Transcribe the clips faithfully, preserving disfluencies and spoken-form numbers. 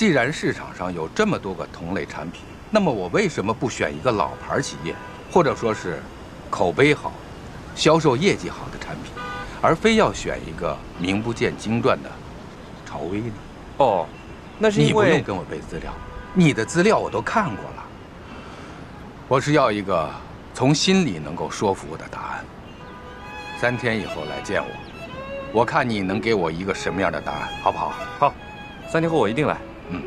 既然市场上有这么多个同类产品，那么我为什么不选一个老牌企业，或者说是口碑好、销售业绩好的产品，而非要选一个名不见经传的朝威呢？ 哦，那是因为你不用跟我背资料，你的资料我都看过了。我是要一个从心里能够说服我的答案。三天以后来见我，我看你能给我一个什么样的答案，好不好？ 好，三天后我一定来。 嗯。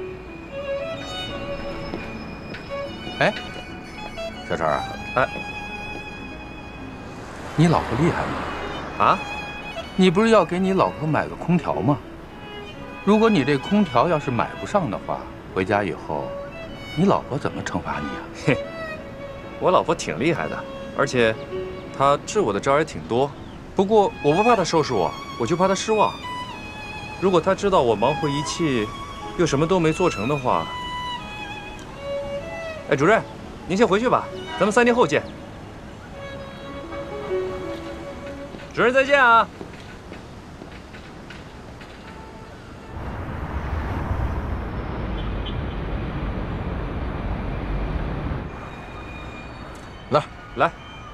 哎，小陈啊， 哎， 你老婆厉害吗？ 啊？ 你不是要给你老婆买个空调吗？如果你这空调要是买不上的话，回家以后，你老婆怎么惩罚你啊？ 嘿，我老婆挺厉害的，而且她治我的招也挺多。不过我不怕她收拾我，我就怕她失望。如果她知道我忙活一气，又什么都没做成的话，哎，主任，您先回去吧，咱们三天后见。主任再见啊！ 来来。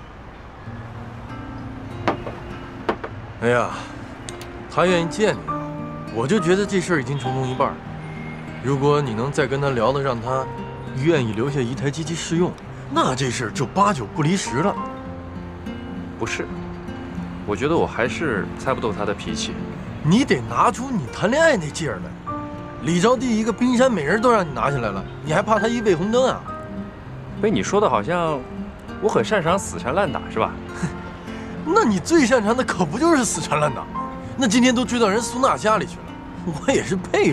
哎呀，他愿意见你啊，我就觉得这事儿已经成功一半。如果你能再跟他聊的，让他愿意留下一台机器试用，那这事儿就八九不离十了。 不是，我觉得我还是猜不透他的脾气。 你得拿出你谈恋爱那劲儿来。李招娣一个冰山美人都让你拿下来了，你还怕他一尾红灯啊？ 被你说的好像我很擅长死缠烂打是吧？ 那你最擅长的可不就是死缠烂打？那今天都追到人苏娜家里去了，我也是佩服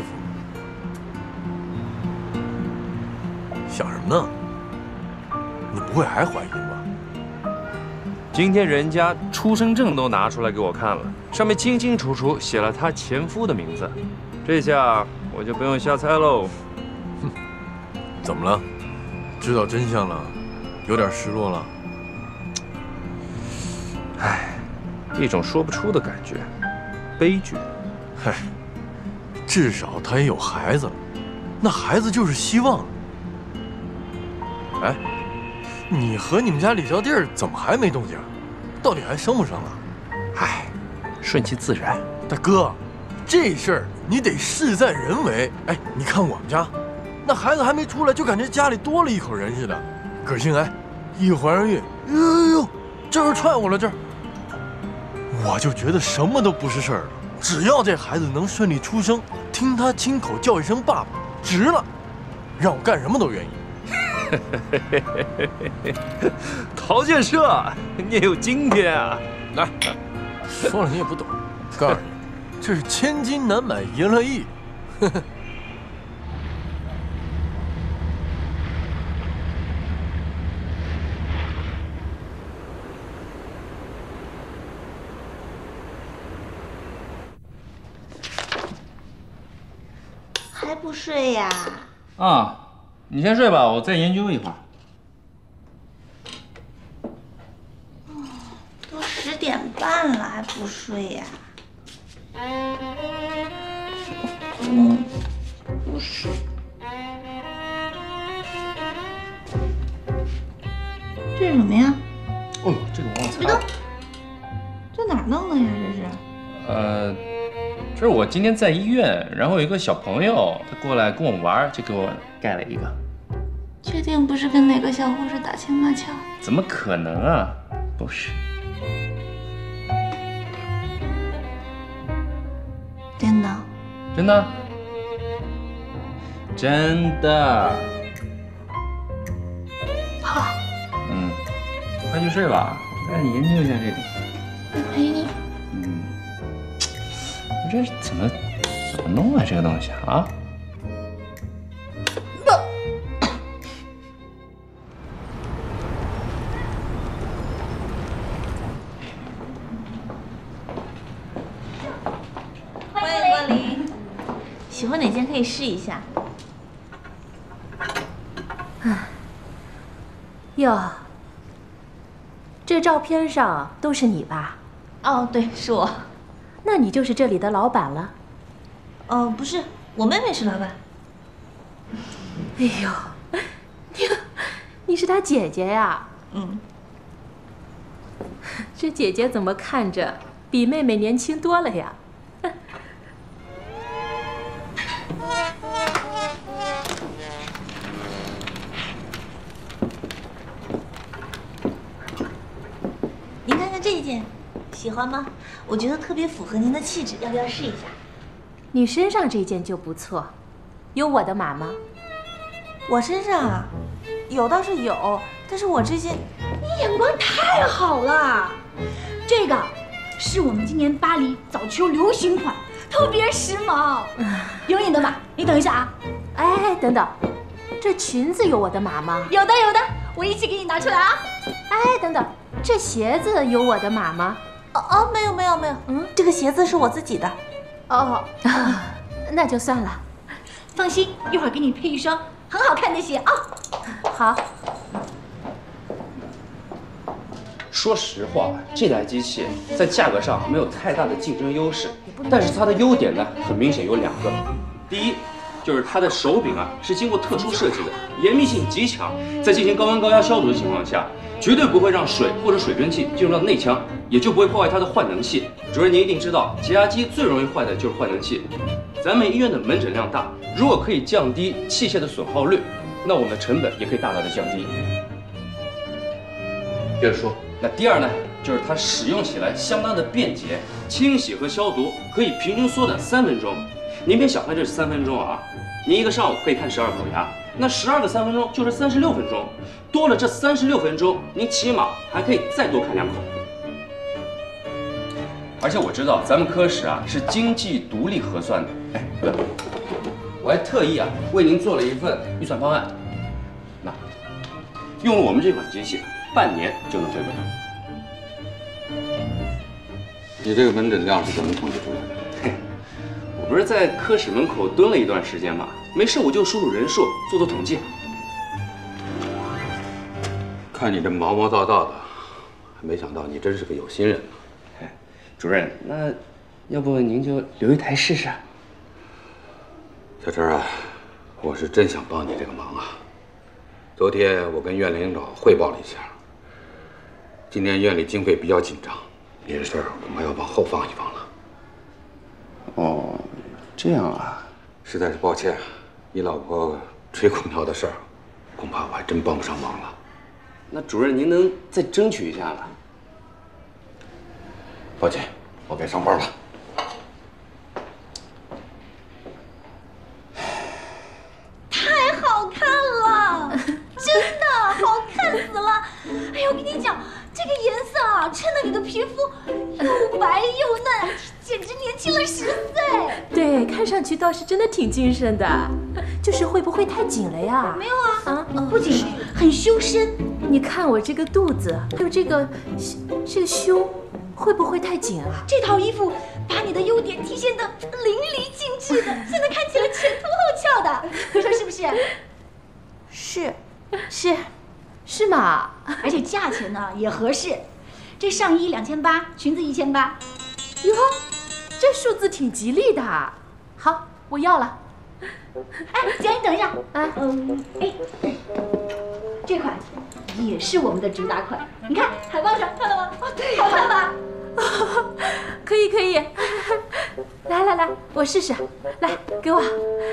你。想什么呢？你不会还怀孕吧？ 今天人家出生证都拿出来给我看了，上面清清楚楚写了她前夫的名字，这下我就不用瞎猜喽。 哼，怎么了？知道真相了，有点失落了？ 唉，一种说不出的感觉，悲剧。 嗨，至少他也有孩子了，那孩子就是希望。哎，你和你们家李招娣怎么还没动静？到底还生不生啊？ 唉，顺其自然。 大哥，这事儿你得事在人为。哎，你看我们家，那孩子还没出来，就感觉家里多了一口人似的。葛兴癌，一怀上孕，呦呦呦，这儿踹我了这儿。我就觉得什么都不是事儿了，只要这孩子能顺利出生，听他亲口叫一声爸爸，值了，让我干什么都愿意。 陶建设，你也有今天啊！ 来，说了你也不懂，告诉你，这是千金难买爷乐意。 还不睡呀？ 啊，你先睡吧，我再研究一会儿。 都十点半了还不睡呀？嗯，不睡。这是什么呀？ 哦呦，这个我忘别动！这哪儿弄的呀？这是？ 呃。这是我今天在医院，然后有一个小朋友，他过来跟我玩，就给我盖了一个。 确定不是跟哪个小护士打情骂俏？ 怎么可能啊？不是。 真的？ 真的？真的。 好。 嗯，快去睡吧，我再研究一下这个。 我陪你。 嗯。这是怎么怎么弄啊？这个东西啊！ 欢迎光临，喜欢哪件可以试一下。 啊，哟，这照片上都是你吧？ 哦，对，是我。 那你就是这里的老板了？ 哦，不是，我妹妹是老板。 哎呦，你你是他姐姐呀？ 嗯， 这姐姐怎么看着比妹妹年轻多了呀？ 您看看这一件，喜欢吗？我觉得特别符合您的气质，要不要试一下？ 你身上这件就不错，有我的码吗？ 我身上啊，有倒是有，但是我这件，你眼光太好了。 这个是我们今年巴黎早秋流行款，特别时髦，有你的码。你等一下啊， 哎，等等，这裙子有我的码吗？ 有的有的，我一起给你拿出来啊。 哎，等等，这鞋子有我的码吗？ 哦哦，没有没有没有，嗯，这个鞋子是我自己的。 哦，那就算了。 放心，一会儿给你配一双很好看的鞋啊。 好。 说实话，这台机器在价格上没有太大的竞争优势，但是它的优点呢，很明显有两个。第一，就是它的手柄啊是经过特殊设计的，严密性极强，在进行高温高压消毒的情况下，绝对不会让水或者水蒸气进入到内腔，也就不会破坏它的换能器。主任，您一定知道，洁牙机最容易坏的就是换能器。咱们医院的门诊量大，如果可以降低器械的损耗率，那我们的成本也可以大大的降低。接着说。那第二呢，就是它使用起来相当的便捷，清洗和消毒可以平均缩短三分钟。您别小看这三分钟啊，您一个上午可以看十二口牙，那十二个三分钟就是三十六分钟，多了这三十六分钟，您起码还可以再多看两口。而且我知道咱们科室啊是经济独立核算的，哎，不对，我还特意啊为您做了一份预算方案，那用了我们这款机器。半年就能回本。 你这个门诊量是怎么统计出来的？ 嘿，我不是在科室门口蹲了一段时间吗？没事我就数数人数，做做统计。 看你这毛毛躁躁的，没想到你真是个有心人呢。 哎，主任，那要不您就留一台试试？ 小陈啊，我是真想帮你这个忙啊。昨天我跟院领导汇报了一下。今年院里经费比较紧张，你的事儿恐怕要往后放一放了。 哦，这样啊， 实在是抱歉，你老婆吹空调的事儿，恐怕我还真帮不上忙了。 那主任您能再争取一下吗？ 抱歉，我该上班了。 太好看了，真的好看死了！哎呀，我跟你讲。这个颜色啊，衬得你的皮肤又白又嫩，简直年轻了十岁。 对，看上去倒是真的挺精神的，就是会不会太紧了呀？ 没有啊，啊，不紧，很修身。 你看我这个肚子，还有这个这个胸，会不会太紧啊？ 这套衣服把你的优点体现得淋漓尽致的，现在看起来前凸后翘的，你说是不是？ 是，是。 是吗？ 而且价钱呢也合适，这上衣两千八，裙子一千八。 哟，这数字挺吉利的。好，我要了。 哎，姐，你等一下。啊，嗯，哎，这款也是我们的主打款，你看海报上看到吗？哦，对，好看吧？ 可以可以。来来来，我试试。来，给我。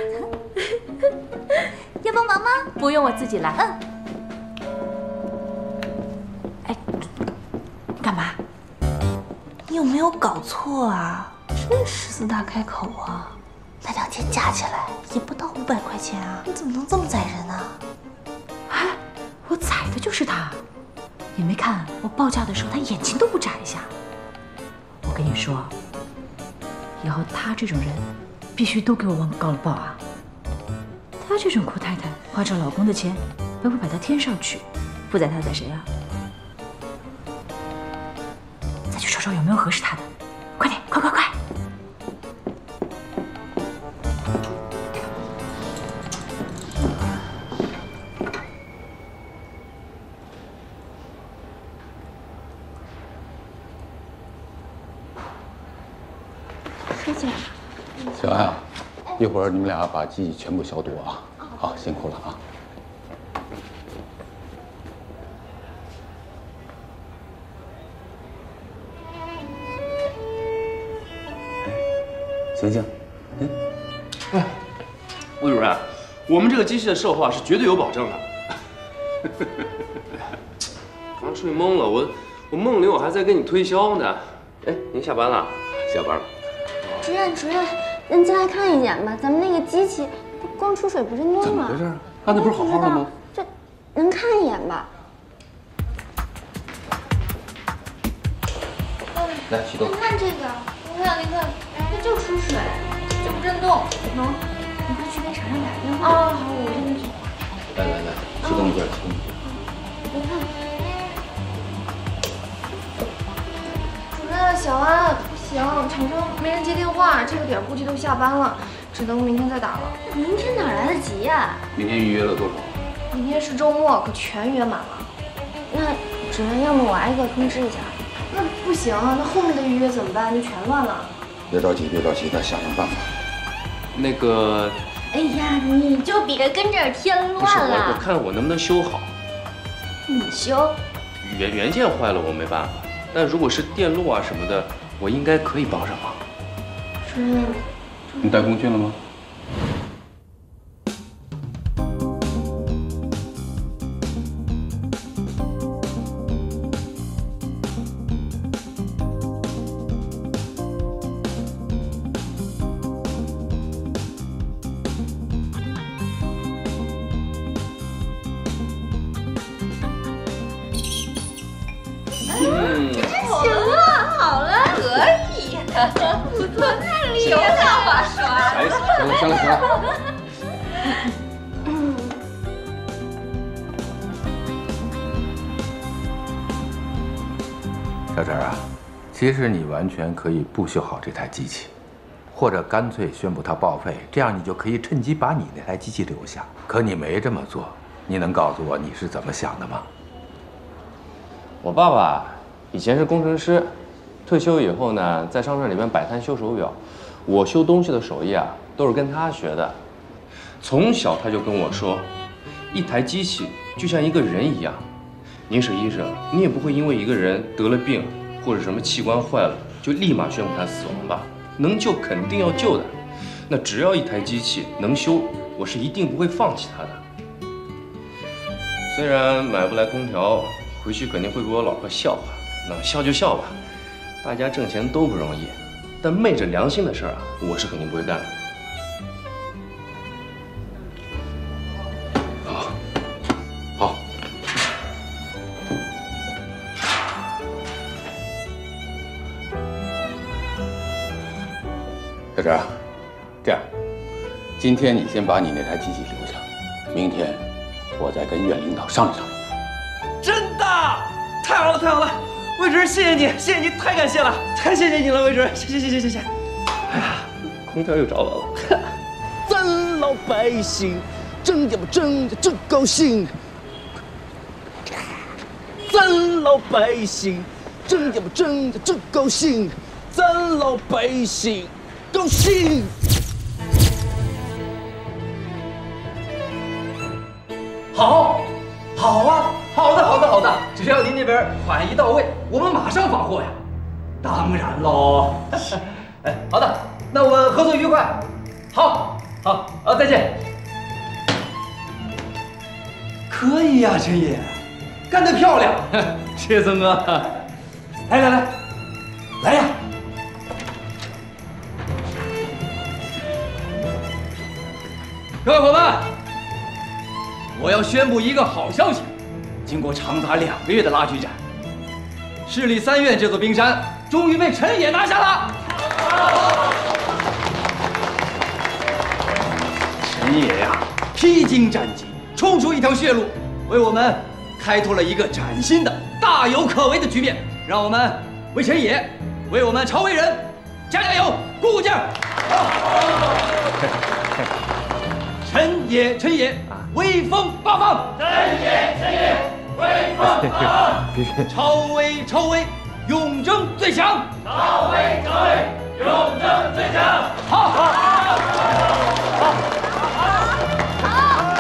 要帮忙吗？ 不用，我自己来。 嗯。哎，干嘛？ 你有没有搞错啊？真狮子大开口啊！那两件加起来也不到五百块钱啊！你怎么能这么宰人呢？ 哎，我宰的就是他，也没看我报价的时候他眼睛都不眨一下。我跟你说，以后他这种人必须都给我往高了报啊！她这种酷太太花着老公的钱，还不把他添上去，不宰他宰谁啊？再去找找有没有合适他的，快点，快快快！ 小安啊，一会儿你们俩把机器全部消毒啊。 好，辛苦了啊。醒醒，嗯， 哎，魏主任，我们这个机器的售后啊是绝对有保证的。刚睡懵了，我我梦里我还在跟你推销呢。哎，您下班了？ 下班了。 主任，主任，您进来看一眼吧，咱们那个机器光出水不震动了。 怎么回事？刚才不是好好的吗？ 这能看一眼吧？ 来，启动。 您看这个，您看，您看，它就出水，就不震动。能，你快去给厂商打个电话。哦，好，我这边去。 来来来，启动一下，启动一下。 您看，主任，小安，不行，厂商没人接电话，这个点估计都下班了，只能明天再打了。 明天哪来得及呀？ 明天预约了多少？ 明天是周末，可全约满了。 那主任，要么我挨个通知一下。 那不行啊，那后面的预约怎么办？就全乱了。 别着急，别着急，咱想想办法。 那个， 哎呀，你就别跟这儿添不是乱我，我了。 看我能不能修好。 你修？ 元元件坏了我没办法，但如果是电路啊什么的，我应该可以帮上忙。 主任， 你带工具了吗？ 嗯， 行了，好了，可以，不错，太厉害了，滑刷。 啥意思？ 行了，行了，行了。小陈啊，其实你完全可以不修好这台机器，或者干脆宣布它报废，这样你就可以趁机把你那台机器留下。可你没这么做，你能告诉我你是怎么想的吗？ 我爸爸以前是工程师，退休以后呢，在商场里面摆摊修手表。我修东西的手艺啊，都是跟他学的。从小他就跟我说，一台机器就像一个人一样。您是医生，你也不会因为一个人得了病或者什么器官坏了，就立马宣布他死亡吧？能救肯定要救的。那只要一台机器能修，我是一定不会放弃它的。虽然买不来空调，回去肯定会被我老婆笑话，那笑就笑吧，大家挣钱都不容易，但昧着良心的事儿啊，我是肯定不会干的。 好，好。小陈，这样，今天你先把你那台机器留下，明天我再跟院领导商量商量。 真的，太好了，太好了！魏主任，谢谢你，谢谢你，太感谢了，太谢谢你了，魏主任，谢谢谢谢谢谢。 哎呀，空调又着了了。 咱老百姓挣呀不挣呀真高兴，咱老百姓挣呀不挣呀真高兴，咱老百姓高兴。好，好啊，好的，好的，好的，只要您那边款一到位，我们马上发货呀。当然喽。哎，好的，那我们合作愉快。好，好，啊，再见。可以呀，陈爷，干得漂亮，铁曾哥。来来来，来呀！各位伙伴，我要宣布一个好消息：经过长达两个月的拉锯战，市里三院这座冰山终于被陈野拿下了。陈野呀，披荆斩棘，冲出一条血路，为我们开拓了一个崭新的、大有可为的局面。让我们为陈野，为我们朝为人加加油，鼓鼓劲儿！陈野，陈野，威风八方！陈野，陈野，威风八方！朝威，朝威，永争最强！朝威，朝威，永争最强！好，好，好，好，好，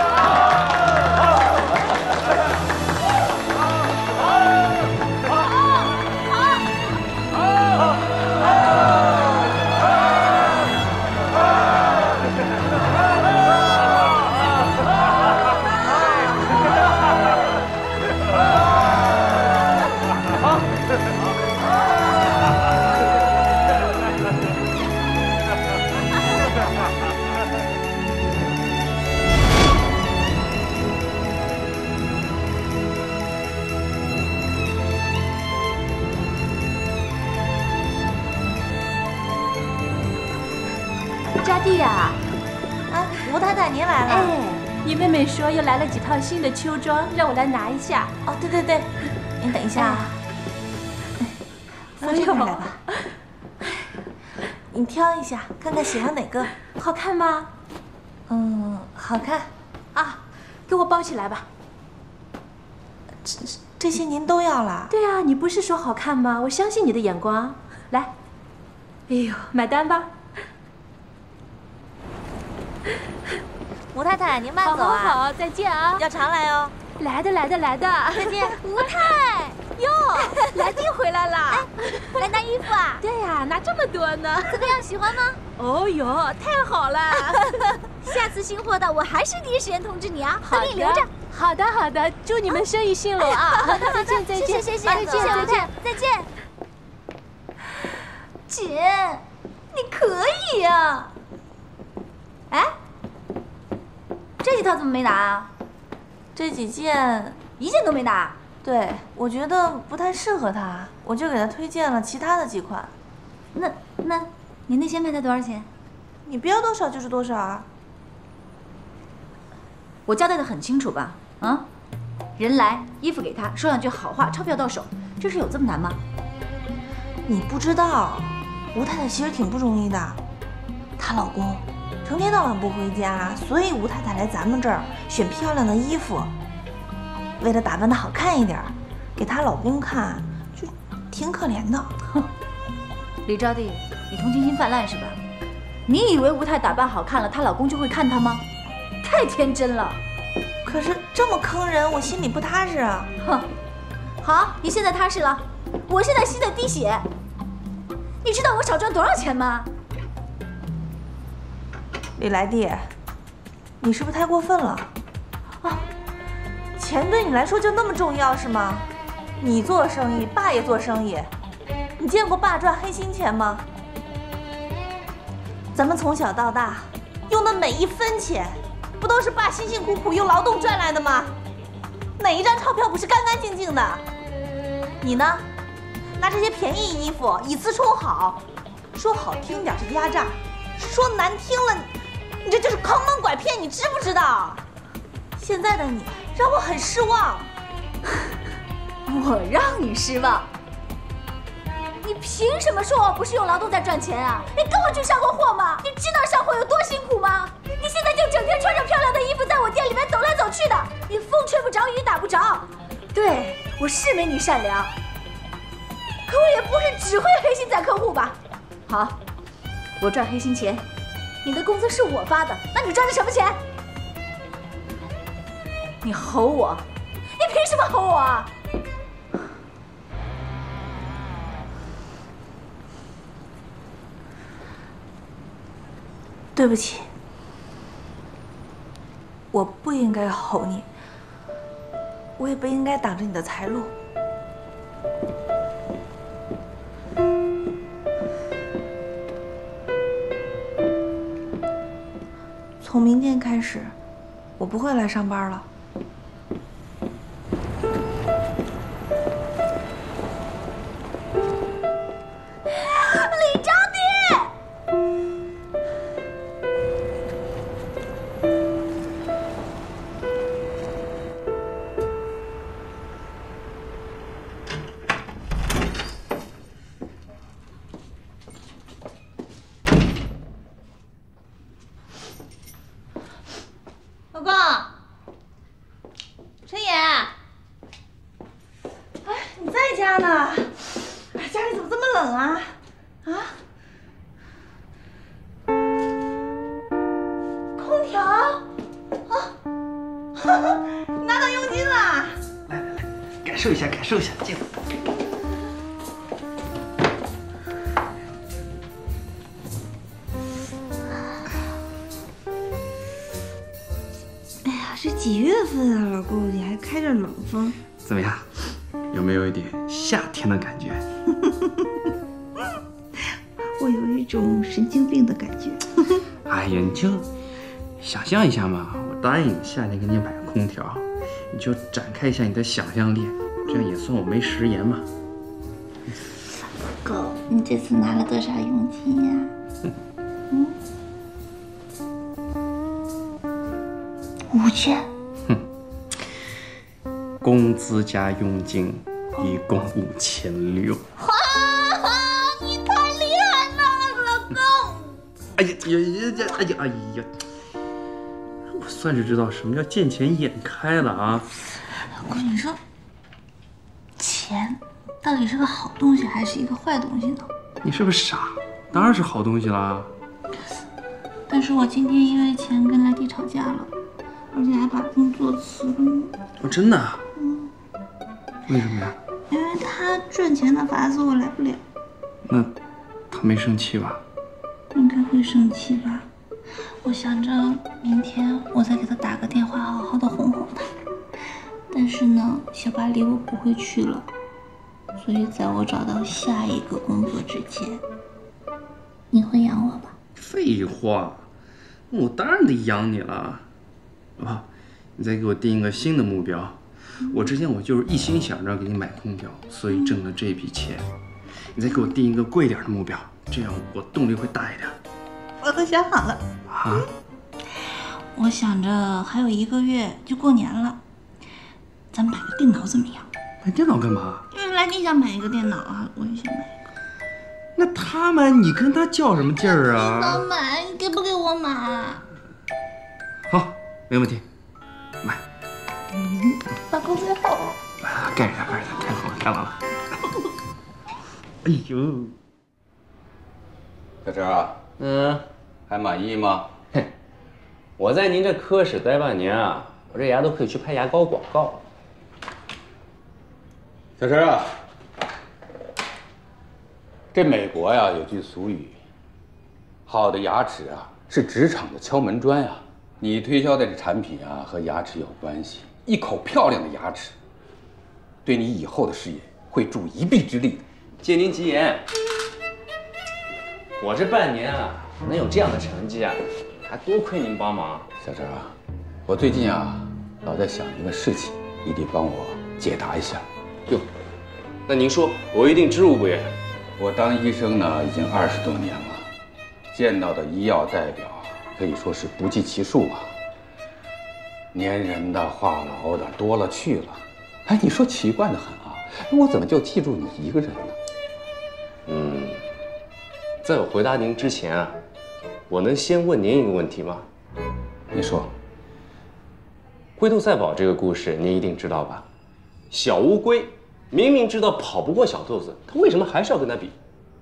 扎地呀！ 啊，吴太太您来了。 哎，你妹妹说又来了几套新的秋装，让我来拿一下。 哦，对对对，您等一下啊。放这边来吧。你挑一下，看看喜欢哪个， 好看吗？ 嗯，好看。 啊，给我包起来吧。 这这些您都要了？ 对啊，你不是说好看吗？我相信你的眼光。来，哎呦，买单吧。 吴太太，您慢走啊！ 好，好，好，再见啊！ 要常来哦。 来的，来的，来的。 再见， 吴太。哟， 来弟回来了。 哎，来拿衣服啊？ 对呀，拿这么多呢。 怎么样，喜欢吗？ 哦哟，太好了！ 下次新货到，我还是第一时间通知你啊， 好给你留着。 好的，好的，祝你们生意兴隆啊！再见，再见， 谢谢，谢谢， 再见，再见， 再见。姐，你可以呀。哎，这几套怎么没拿啊？ 这几件一件都没拿。 对，我觉得不太适合他，我就给他推荐了其他的几款。 那那，你那些卖他多少钱？ 你标多少就是多少啊。 我交代的很清楚吧？啊，人来，衣服给他，说两句好话，钞票到手，这事有这么难吗？ 你不知道，吴太太其实挺不容易的，她老公成天到晚不回家，所以吴太太来咱们这儿选漂亮的衣服。为了打扮得好看一点，给她老公看，就挺可怜的。 哼，李招娣，你同情心泛滥是吧？你以为吴太打扮好看了，她老公就会看她吗？太天真了。 可是这么坑人，我心里不踏实啊。 哼，好，你现在踏实了，我现在心在滴血。你知道我少赚多少钱吗？ 李来弟，你是不是太过分了？啊！钱对你来说就那么重要是吗？你做生意，爸也做生意，你见过爸赚黑心钱吗？咱们从小到大用的每一分钱，不都是爸辛辛苦苦用劳动赚来的吗？哪一张钞票不是干干净净的？你呢？拿这些便宜衣服以次充好，说好听点是压榨，说难听了，你这就是坑蒙拐骗，你知不知道？现在的你让我很失望。 我让你失望？你凭什么说我不是用劳动在赚钱啊？你跟我去上过货吗？你知道上货有多辛苦吗？你现在就整天穿着漂亮的衣服在我店里面走来走去的，你风吹不着，雨打不着。对，我是没你善良，可我也不是只会黑心宰客户吧？好，我赚黑心钱，你的工资是我发的，那你赚的什么钱？你吼我，你凭什么吼我啊？ 对不起，我不应该吼你，我也不应该挡着你的财路。从明天开始，我不会来上班了。 李招娣， 老公，陈野，哎，你在家呢？哎，家里怎么这么冷啊？啊？空调？啊？你拿到佣金了？ 来来来，感受一下，感受一下，这个。 哎呀，这几月份啊，老公，你还开着冷风？ 怎么样？有没有一点夏天的感觉？ 我有一种神经病的感觉。 哎呀，你就想象一下嘛，我答应夏天给你买个空调，你就展开一下你的想象力，这样也算我没食言嘛。 狗，你这次拿了多少佣金呀？嗯， 五千。 哼，工资加佣金一共五千六。 哇，你太厉害了，老公！ 哎呀呀呀！哎呀哎呀！我算是知道什么叫见钱眼开了啊！ 老公，你说，钱到底是个好东西还是一个坏东西呢？ 你是不是傻？当然是好东西啦。 但是我今天因为钱跟莱迪吵架了，而且还把工作辞了。 哦，真的？ 嗯。 为什么呀？ 因为他赚钱的法子我来不了。 那他没生气吧？ 应该会生气吧。我想着明天我再给他打个电话，好好的哄哄他。但是呢，小巴黎我不会去了，所以在我找到下一个工作之前，你会养我吧？ 废话，我当然得养你了。啊，你再给我定一个新的目标。我之前我就是一心想着给你买空调，所以挣了这笔钱。你再给我定一个贵点的目标，这样我动力会大一点。 我都想好了。 啊？ 我想着还有一个月就过年了，咱买个电脑怎么样？ 买电脑干嘛？ 因为莱迪想买一个电脑啊，我也想买一个。 那他买你跟他较什么劲儿啊？ 老买，你给不给我买？ 好，没问题，买。 嗯，老公最好。 啊，盖上盖上，太好了，太好了。哎呦， 小陈啊， 嗯， 还满意吗？ 嘿，我在您这科室待半年啊，我这牙都可以去拍牙膏广告了。 小陈啊，这美国呀有句俗语，好的牙齿啊是职场的敲门砖呀。你推销的这产品啊和牙齿有关系，一口漂亮的牙齿，对你以后的事业会助一臂之力的。 借您吉言，我这半年啊能有这样的成绩啊，还多亏您帮忙。 小陈啊，我最近啊老在想一个事情，你得帮我解答一下。 哟，那您说，我一定知无不言。 我当医生呢已经二十多年了，见到的医药代表可以说是不计其数啊，粘人的、话痨的多了去了。哎，你说奇怪的很啊，我怎么就记住你一个人呢？ 嗯，在我回答您之前啊，我能先问您一个问题吗？ 你说。 龟兔赛跑这个故事您一定知道吧？小乌龟明明知道跑不过小兔子，它为什么还是要跟它比？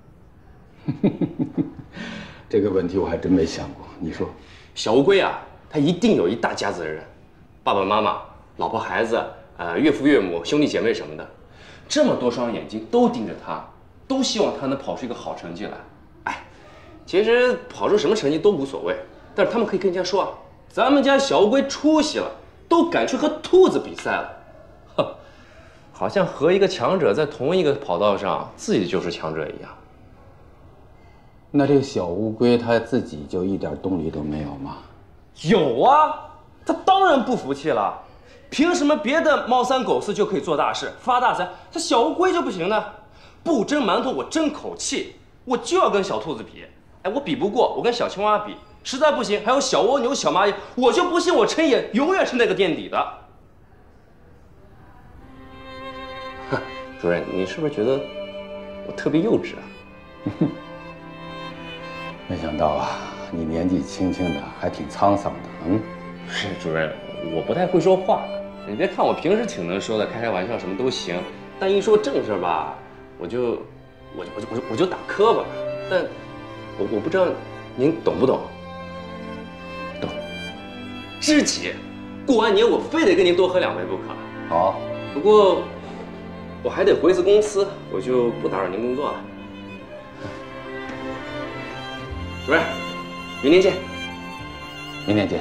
这个问题我还真没想过。你说， 小乌龟啊，它一定有一大家子的人，爸爸妈妈、老婆孩子，呃，岳父岳母、兄弟姐妹什么的，这么多双眼睛都盯着它，都希望它能跑出一个好成绩来。哎，其实跑出什么成绩都无所谓，但是他们可以跟人家说啊，咱们家小乌龟出息了，都敢去和兔子比赛了。哼，好像和一个强者在同一个跑道上，自己就是强者一样。 那这个小乌龟它自己就一点动力都没有吗？ 有啊，它当然不服气了。凭什么别的猫三狗四就可以做大事发大财，这小乌龟就不行呢？不蒸馒头我争口气，我就要跟小兔子比。哎，我比不过，我跟小青蛙比，实在不行还有小蜗牛、小蚂蚁，我就不信我陈野永远是那个垫底的。哼，主任，你是不是觉得我特别幼稚啊？ 没想到啊，你年纪轻轻的还挺沧桑的。嗯， 是主任，我不太会说话。你别看我平时挺能说的，开开玩笑什么都行，但一说正事吧，我就我就我就我就我就打磕巴。但我我不知道您懂不懂？懂。知己，过完年我非得跟您多喝两杯不可。 好， 不过我还得回一次公司，我就不打扰您工作了。主任，明天见。 明天见。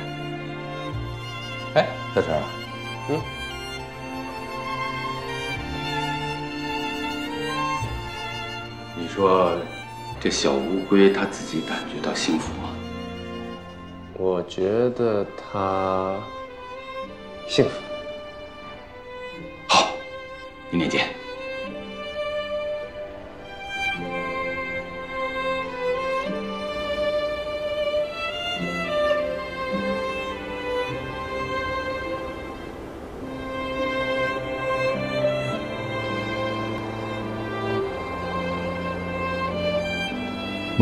哎，小陈啊， 嗯， 你说这小乌龟它自己感觉到幸福吗？ 我觉得它幸福。 好，明天见。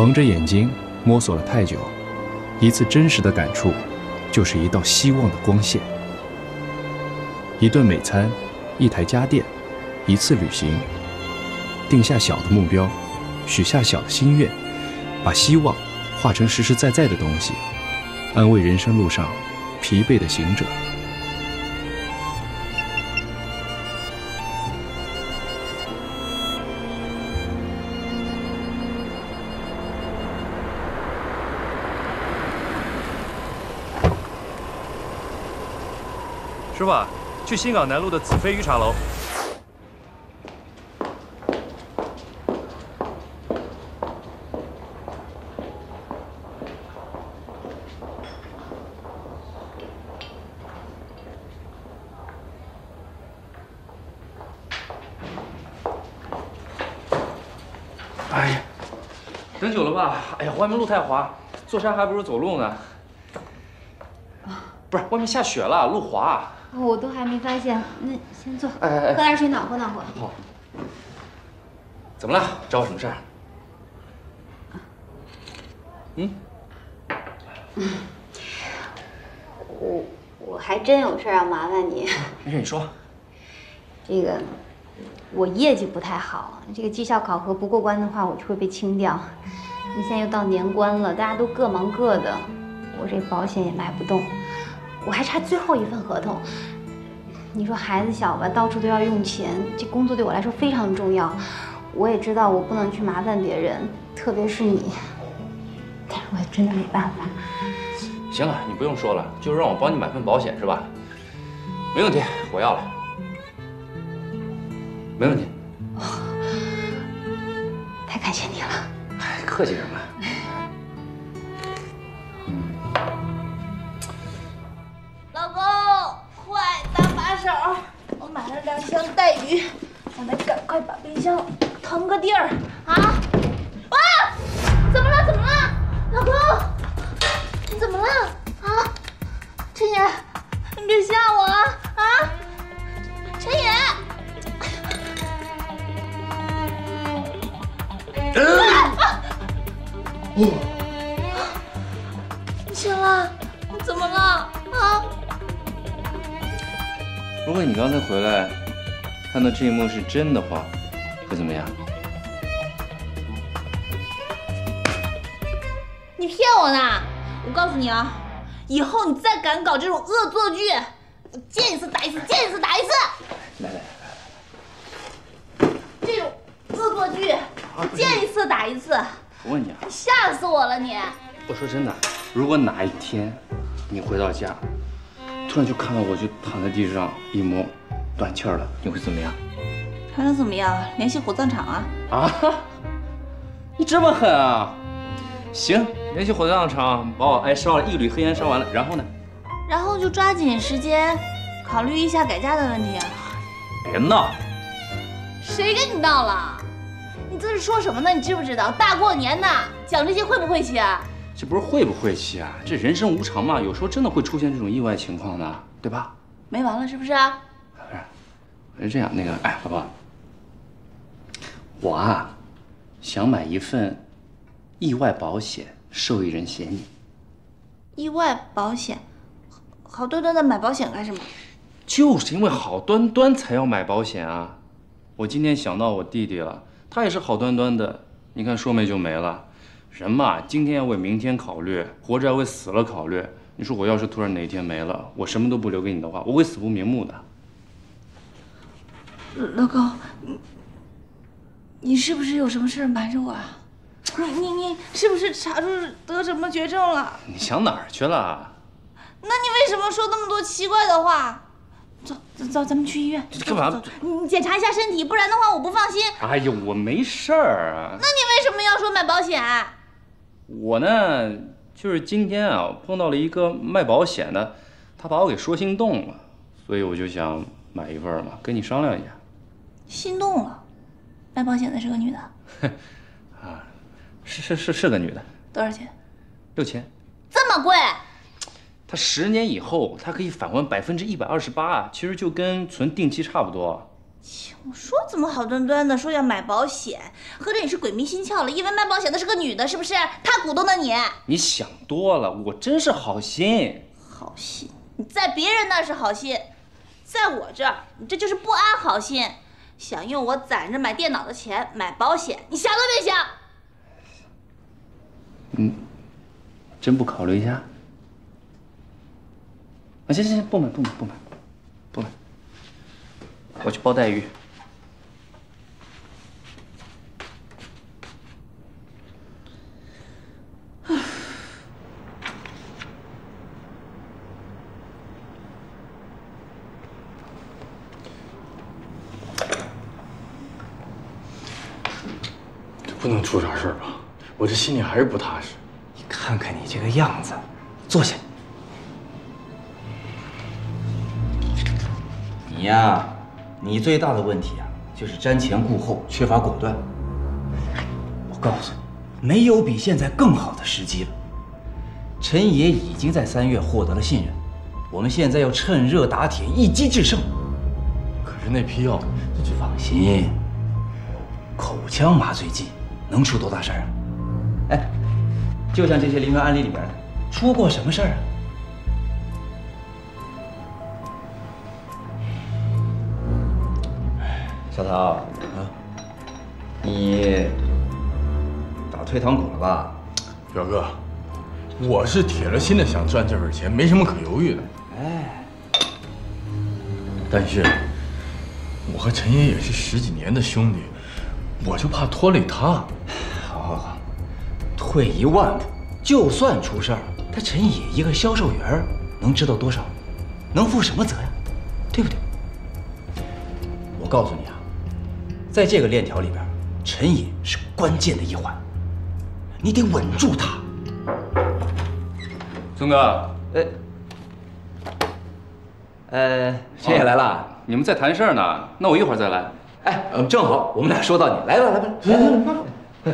蒙着眼睛摸索了太久，一次真实的感触，就是一道希望的光线。一顿美餐，一台家电，一次旅行，定下小的目标，许下小的心愿，把希望化成实实在在的东西，安慰人生路上疲惫的行者。 师傅，去新港南路的子飞鱼茶楼。 哎呀，等久了吧？哎呀，外面路太滑，坐山还不如走路呢。不是，外面下雪了，路滑。 我都还没发现，那先坐， 哎哎哎， 喝点水暖和暖和。 好。怎么了？找我什么事儿？嗯？ 嗯，我我还真有事要麻烦你。 没事，你说。 这个，我业绩不太好，这个绩效考核不过关的话，我就会被清掉。你现在又到年关了，大家都各忙各的，我这保险也卖不动。我还差最后一份合同，你说孩子小吧，到处都要用钱，这工作对我来说非常重要。我也知道我不能去麻烦别人，特别是你，但是我也真的没办法。 行了，你不用说了，就是让我帮你买份保险是吧？没问题，我要了，没问题。 哦，太感谢你了。 哎，客气什么？ 老公，快搭把手！我买了两箱带鱼，咱们赶快把冰箱腾个地儿啊！啊！怎么了？怎么了？老公，你怎么了？啊！陈野，你别吓我啊！啊！陈野！啊！哦，你醒了？你怎么了？啊！ 如果你刚才回来看到这一幕是真的话，会怎么样？ 你骗我呢！我告诉你啊，以后你再敢搞这种恶作剧，我见一次打一次，见一次打一次。 来来来来，这种恶作剧，我见一次打一次。 我问你啊， 吓死我了你！ 我说真的，如果哪一天你回到家，突然就看到我就躺在地上一摸，断气儿了，你会怎么样？ 还能怎么样？联系火葬场啊！ 啊！你这么狠啊！行，联系火葬场把我挨烧了一缕黑烟烧完了，然后呢？ 然后就抓紧时间考虑一下改嫁的问题。 别闹！ 谁跟你闹了？你这是说什么呢？你知不知道大过年的讲这些会不会气啊？ 这不是会不会气啊？这人生无常嘛，有时候真的会出现这种意外情况的，对吧？ 没完了是不是啊？ 不是，是这样，那个，哎，宝宝，我啊，想买一份意外保险，受益人写你。 意外保险，好端端的买保险干什么？ 就是因为好端端才要买保险啊！我今天想到我弟弟了，他也是好端端的，你看说没就没了。人嘛，今天要为明天考虑，活着要为死了考虑。你说我要是突然哪一天没了，我什么都不留给你的话，我会死不瞑目的。 老公，你你是不是有什么事瞒着我啊？你你你是不是查出得什么绝症了？ 你想哪儿去了？ 那你为什么说那么多奇怪的话？走走走，咱们去医院。 干嘛？ 你检查一下身体，不然的话我不放心。 哎呦，我没事儿啊。 那你为什么要说买保险？ 我呢，就是今天啊碰到了一个卖保险的，他把我给说心动了，所以我就想买一份嘛，跟你商量一下。 心动了？卖保险的是个女的？ 啊，是是是是个女的。 多少钱？ 六千。 这么贵？ 他十年以后，他可以返还百分之一百二十八，其实就跟存定期差不多。 切，我说怎么好端端的说要买保险，合着你是鬼迷心窍了，以为卖保险的是个女的，是不是？她鼓动的你。 你想多了，我真是好心。 好心？你在别人那是好心，在我这儿，你这就是不安好心，想用我攒着买电脑的钱买保险，你想都别想。 嗯，真不考虑一下？啊，行行行，不买不买不买不买，我去包黛玉。 这不能出啥事儿吧？我这心里还是不踏实。 你看看你这个样子，坐下。你呀，你最大的问题啊，就是瞻前顾后，缺乏果断。我告诉你，没有比现在更好的时机了。陈爷已经在三月获得了信任，我们现在要趁热打铁，一击制胜。 可是那批药， 这就放心，口腔麻醉剂能出多大事儿啊？哎，就像这些临床案例里边的，出过什么事儿啊？小陶啊，你打退堂鼓了吧？ 表哥，我是铁了心的想赚这份钱，没什么可犹豫的。 哎， 但是我和陈爷也是十几年的兄弟，我就怕拖累他。 好好好，退一万步，就算出事儿，他陈野一个销售员能知道多少？能负什么责呀？对不对？我告诉你啊，在这个链条里边，陈野是关键的一环，你得稳住他。 宗哥， 呃，呃，陈野来了， 你们在谈事儿呢，那我一会儿再来。 哎，呃，正好我们俩说到你，来吧，来吧，来来来。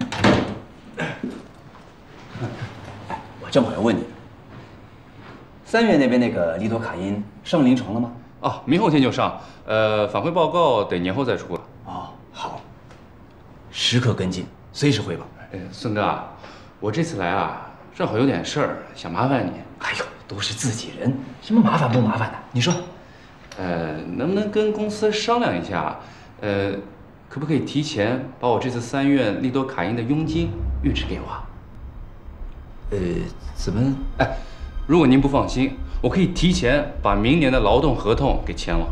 哎，我正好要问你，三月那边那个利多卡因上临床了吗？ 哦，明后天就上，呃，返回报告得年后再出了。 哦，好，时刻跟进，随时汇报。 哎，孙哥啊，我这次来啊，正好有点事儿，想麻烦你。 哎呦，都是自己人，什么麻烦不麻烦的？你说。 呃，能不能跟公司商量一下？呃，可不可以提前把我这次三月利多卡因的佣金预支给我？ 呃，怎么？ 哎，如果您不放心，我可以提前把明年的劳动合同给签了。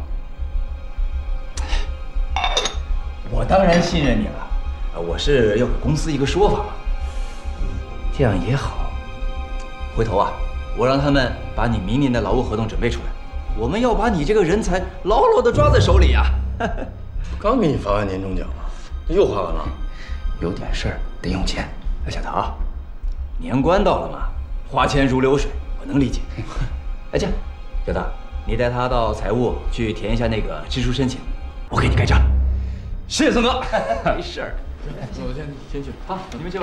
我当然信任你了，我是要给公司一个说法嘛。这样也好，回头啊，我让他们把你明年的劳务合同准备出来。我们要把你这个人才牢牢地抓在手里呀！ 刚给你发完年终奖了，又花完了。 有点事儿得用钱。小陶，年关到了嘛，花钱如流水，我能理解。哎，这样，小陶，你带他到财务去填一下那个支出申请，我给你盖章。谢谢孙哥。没事儿。 我先先去。 好，你们去吧。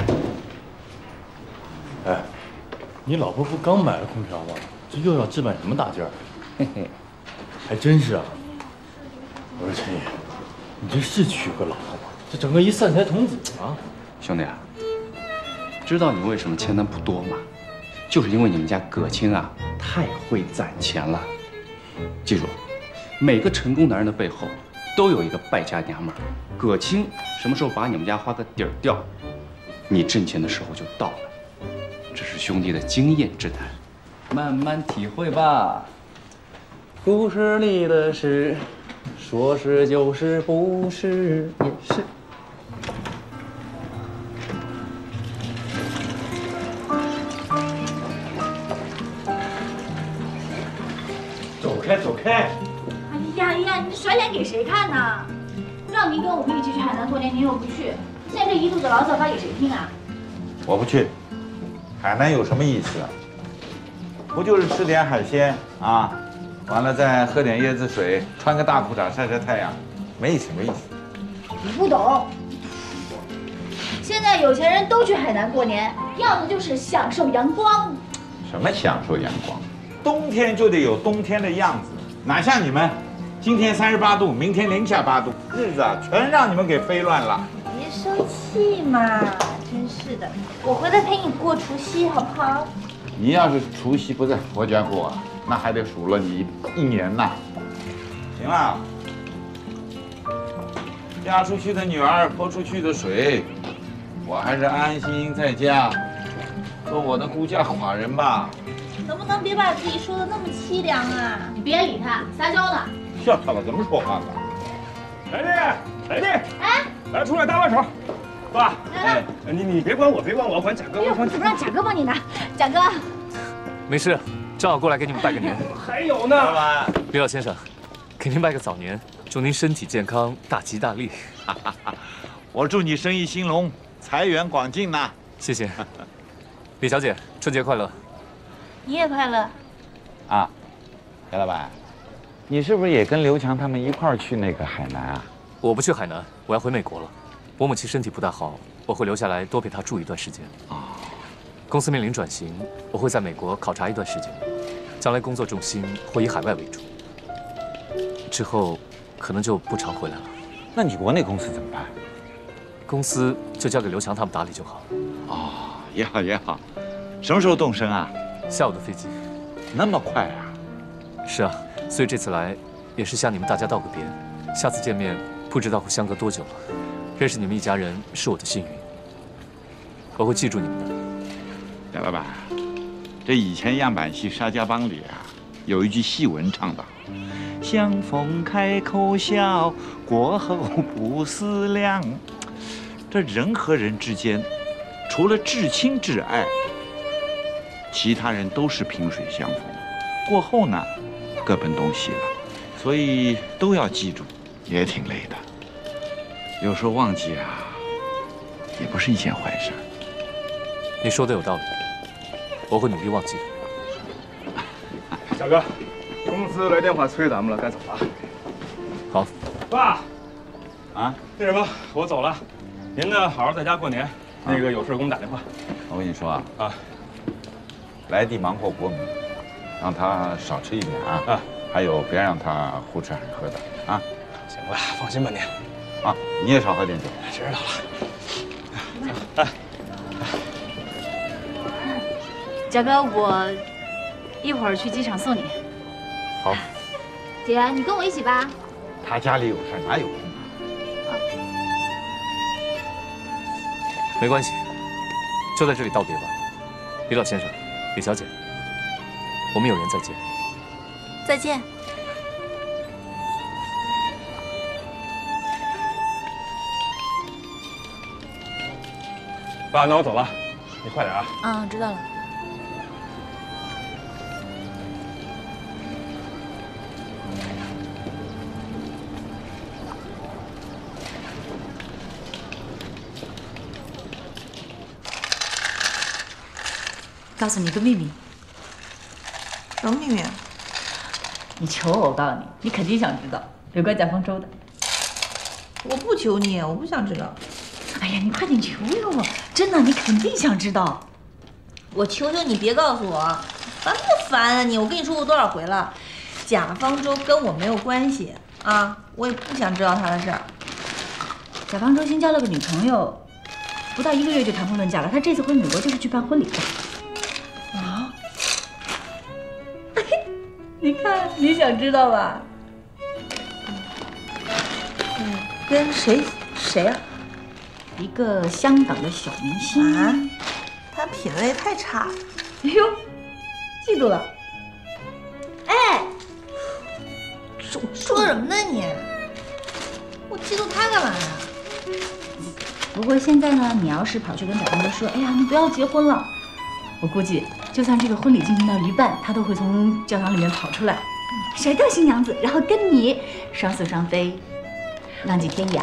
哎，你老婆不刚买了空调吗？这又要置办什么大件儿？ 嘿嘿， 还真是啊。我说陈爷，你这是娶个老婆吗？这整个一散财童子啊！ 兄弟啊，知道你们为什么钱难不多吗？就是因为你们家葛青啊太会攒钱了。记住，每个成功男人的背后都有一个败家娘们儿。葛青什么时候把你们家花个底儿掉，你挣钱的时候就到了。这是兄弟的经验之谈。 慢慢体会吧。故事里的事，说是就是，不是也是。 走开，走开！ 哎呀哎呀，你甩脸给谁看呢？让您跟我们一起去海南过年，您又不去，现在这一肚子牢骚发给谁听啊？ 我不去，海南有什么意思啊？不就是吃点海鲜啊，完了再喝点椰子水，穿个大裤衩晒晒太阳，没什么意思。 你不懂，现在有钱人都去海南过年，要的就是享受阳光。 什么享受阳光？冬天就得有冬天的样子，哪像你们， 今天三十八度，明天零下八度，日子啊全让你们给飞乱了。 别生气嘛，真是的。我回来陪你过除夕，好不好？ 你要是除夕不在佛家过，那还得数了你一年呐。行了，嫁出去的女儿泼出去的水，我还是安心在家做我的孤家寡人吧。 能不能别把自己说的那么凄凉啊？ 你别理他，撒娇呢。 笑他了，怎么说话呢？ 来弟，来弟， 哎， 来出来搭把手，爸。 来了。 你你别管我，别管我，管贾哥，我管怎么让贾哥帮你拿？贾哥， 没事，正好过来给你们拜个年。 还有呢， 老板， 李老先生，给您拜个早年，祝您身体健康，大吉大利。 我祝你生意兴隆，财源广进呐！ 谢谢。李小姐，春节快乐！ 你也快乐。 啊，贾老板，你是不是也跟刘强他们一块儿去那个海南啊？ 我不去海南，我要回美国了。我母亲身体不大好，我会留下来多陪她住一段时间。 啊， 公司面临转型，我会在美国考察一段时间，将来工作重心会以海外为主。之后可能就不常回来了。 那你国内公司怎么办？ 公司就交给刘强他们打理就好。 哦，也好也好。什么时候动身啊？ 下午的飞机。 那么快啊？ 是啊，所以这次来也是向你们大家道个别。下次见面不知道会相隔多久了。认识你们一家人是我的幸运，我会记住你们的。 贾老板，这以前样板戏《沙家浜》里啊，有一句戏文唱道：“相逢开口笑，过后不思量。”这人和人之间，除了至亲至爱，其他人都是萍水相逢。过后呢，各奔东西了，所以都要记住，也挺累的。有时候忘记啊，也不是一件坏事。 你说的有道理，我会努力忘记的。 小哥，公司来电话催咱们了，该走了。 好。 爸， 啊， 那什么，我走了。您呢，好好在家过年。那个有事给我们打电话。 我跟你说啊， 啊， 来地忙活国民，让他少吃一点啊。啊，还有别让他胡吃海喝的啊。 行了，放心吧您。 啊，你也少喝点酒。 知道了。哎， 贾哥，我一会儿去机场送你。 好。 姐，你跟我一起吧。 他家里有事，哪有空啊？ 没关系，就在这里道别吧。李老先生，李小姐，我们有缘再见。 再见。 爸，那我走了，你快点啊。 嗯，知道了。 告诉你个秘密。 什么秘密？ 你求我，我告诉你，你肯定想知道，有关贾方舟的。 我不求你，我不想知道。 哎呀，你快点求求我，真的，你肯定想知道。 我求求你别告诉我，烦不烦啊你？我跟你说过多少回了，贾方舟跟我没有关系啊，我也不想知道他的事儿。 贾方舟新交了个女朋友，不到一个月就谈婚论嫁了。他这次回美国就是去办婚礼的。 啊？ 你看，你想知道吧？ 嗯，跟谁谁呀？ 一个香港的小明星啊，他品味太差了。 哎呦，嫉妒了。 哎，说说什么呢你？我嫉妒他干嘛呀？ 不过现在呢，你要是跑去跟贾方舟说，哎呀，你不要结婚了，我估计就算这个婚礼进行到一半，他都会从教堂里面跑出来，甩掉新娘子，然后跟你双宿双飞，浪迹天涯。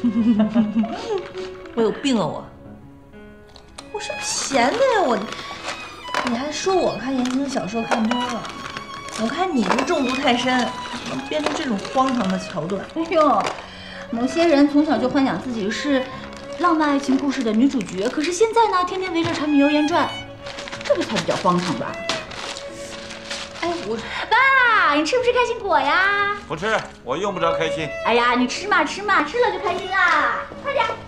我有病啊我！我是闲的呀我，你还说我看言情小说看多了，我看你是中毒太深，能编出这种荒唐的桥段。 哎呦，某些人从小就幻想自己是浪漫爱情故事的女主角，可是现在呢，天天围着柴米油盐转，这个才比较荒唐吧？ 哎，我爸。 呀，你吃不吃开心果呀？ 不吃，我用不着开心。 哎呀，你吃嘛吃嘛，吃了就开心啦！快点。